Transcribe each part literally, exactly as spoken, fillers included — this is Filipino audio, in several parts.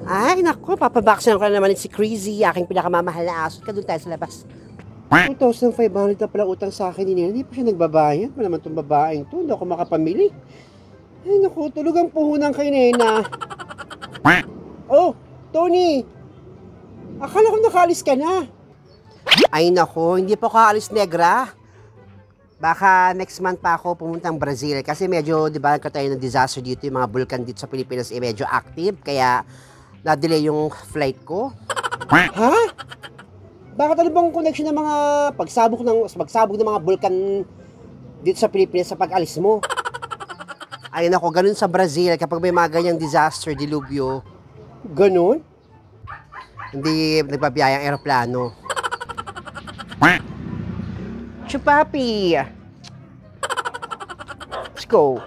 Ay, naku, papabaksin ko na naman si Crazy, aking pinakamamahal na aso. Ka doon tayo sa labas. two thousand five hundred na pala utang sa akin ni Nina. Hindi pa siya nagbabayad. Wala naman itong babaeng to. Hindi ako makapamili. Ay, naku, tulog ang puhunan kay Nina. Oh, Tony! Akala ko nakaalis ka na. Ay, naku, hindi pa ako aalis, Negra. Baka next month pa ako pumuntang Brazil. Kasi medyo, di ba, nagkatayo ng disaster dito. Yung mga vulkan dito sa Pilipinas ay medyo active. Kaya, na-delay yung flight ko. Ha? Bakit ano bang connection ng mga pagsabog ng pagsabog ng mga vulkan dito sa Pilipinas sa pag-alis mo? Ay nako, ganun sa Brazil kapag may mga ganyang disaster, dilubyo. Ganun? Hindi nagbabiyayang eroplano. Chupapi! Let's go.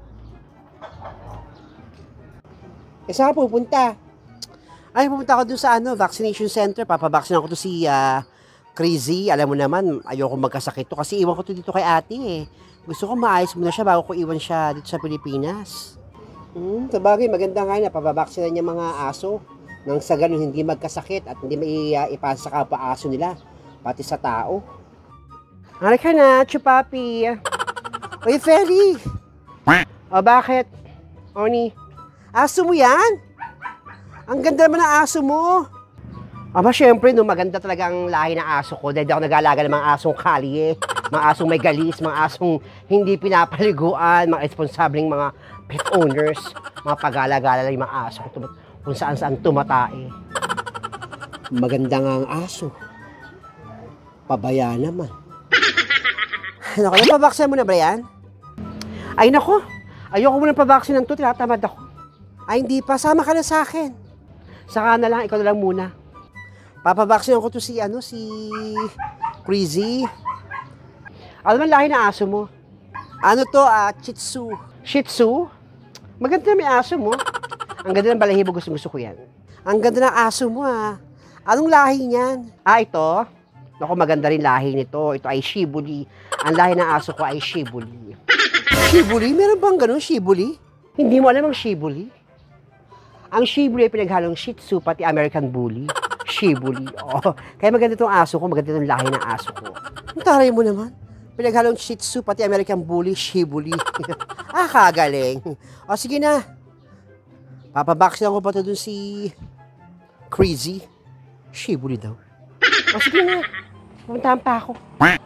E saan ka pupunta? Ay, pupunta ako dun sa ano, vaccination center. Papabaksin ako to si uh, Crazy. Alam mo naman, ayoko magkasakit to kasi iwan ko to dito kay ate eh. Gusto ko maayos muna siya bago ko iwan siya dito sa Pilipinas. Hmm, sabagay, maganda nga na pababaksinan niya mga aso nang sa ganun hindi magkasakit at hindi may uh, ipasa sa kapwa aso nila, pati sa tao. Halika na, Chupapi. Uy, Feli. O, bakit? Oni, aso mo yan? Ang ganda naman ng aso mo. Aba, syempre, no, maganda talaga ang lahi ng aso ko dahil ako nag-aalaga ng mga asong kalye, mga asong may galis, mga asong hindi pinapaliguan, mga responsableng mga pet owners, mga pag-alagala lang yung mga aso kung saan-saan tumatae. Maganda nga ang aso. Pabaya naman. Naku, napabaksin mo na, Brian? Ay, naku. Ayoko mo nang pabaksin ng to, tinatamad ako. Ay, hindi pa. Sama ka na sa akin. Saka na lang, ikaw na lang muna. Papabaksin ko to si, ano, si Crazy. Ano man lahi na aso mo? Ano to, ah, Shih Tzu. Shih Tzu? Maganda na may aso mo. Ang ganda ng balahibo, gusto gusto ko yan. Ang ganda ng aso mo, ah. Anong lahi niyan? Ah, ito? Naku, maganda rin lahi nito. Ito ay Shibuli. Ang lahi ng aso ko ay Shibuli. Shibuli? Meron bang ganun, Shibuli? Hindi mo alam ang Shibuli? Ang Shibuli ay pinaghalong Shih Tzu pati American Bully. Shibuli. Oh. Kaya maganda itong aso ko, maganda itong lahi ng aso ko. Ang taray mo naman. Pinaghalong Shih Tzu pati American Bully, Shibuli. Ah, kagaling. O, sige na. Papabaksin ko pa ito dun si Crazy. Shibuli daw. O, sige na. Pumuntahan pa ako.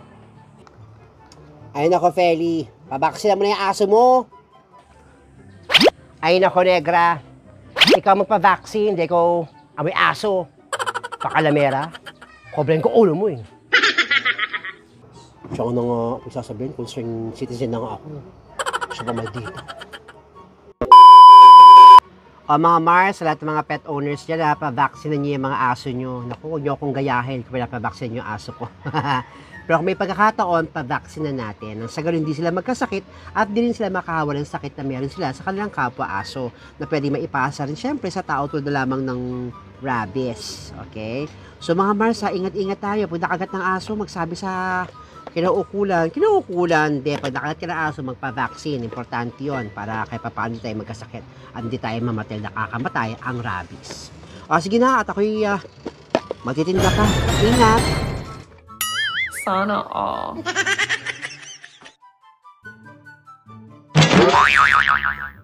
Ay, nako, Feli. Pabaksin mo na yung aso mo. Ay, nako, Negra. Ikaw magpa-vaccine, hindi ko amoy aso. Pakalamera. Kobrahin ko ulo mo eh. Siya ko na nga pagsasabihin, concerned citizen na nga ako. Siya pa maldita. O mga Mars, sa lahat ng mga pet owners dyan, pa-vaccine niyo yung mga aso nyo. Naku, huwag nyo akong gayahin kung pa-vaccine yung aso ko. Pero kung may pagkakataon, pa-vaccine na natin. Nang sa ganun, hindi sila magkasakit at di rin sila makahawa ng sakit na meron sila sa kanilang kapwa-aso na pwede maipasa rin syempre sa tao tulad lamang ng rabies. Okay? So mga Mars, ingat-ingat tayo. Pag nakagat ng aso, magsabi sa kinaukulan. Kinaukulan, de, pag nakagat ka ng aso, magpa-vaccine. Importante yun para kahit pa paano tayo magkasakit at hindi tayo mamatil na kakamatay ang rabies. O sige na, at ako'y uh, magtitinda pa. Ingat! Sana all.